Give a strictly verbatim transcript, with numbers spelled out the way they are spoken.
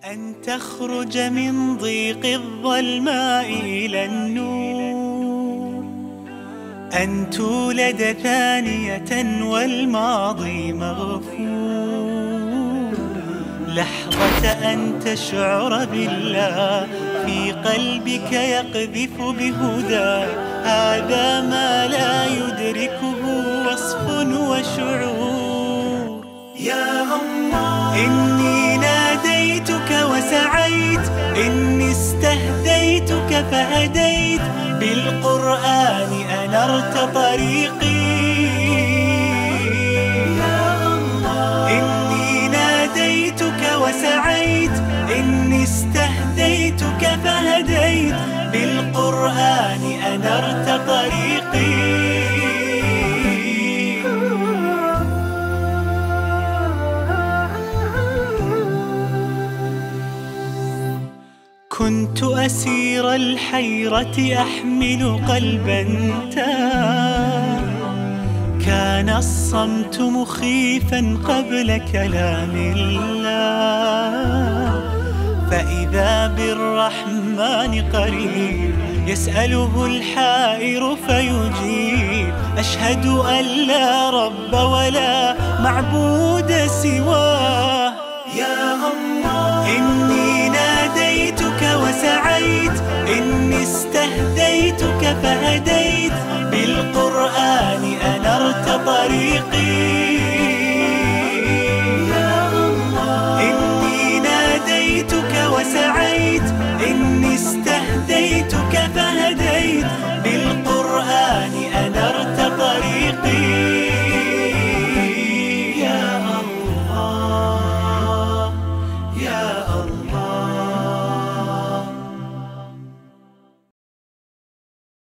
أن تخرج من ضيق الظلماء إلى النور، أن تولد ثانية والماضي مغفور، لحظة أن تشعر بالله في قلبك يقذف بهدى، هذا ما لا يدركه وصف وشعور. يا الله إني ناديتك وسعيت، إني استهديتك فهديت، بالقرآن أنرت طريقي. يا الله إني ناديتك وسعيت، إني استهديتك فهديت، بالقرآن أنرت طريقي. كنت أسير الحيرة أحمل قلبا تاه، كان الصمت مخيفا قبل كلام الله، فإذا بالرحمن قريب يسأله الحائر فيجيب، أشهد أن لا رب ولا معبود سواه. يا الله إني ناديتك وسعيت، إني استهديتك فهديت، بالقرآن أنرت طريقي.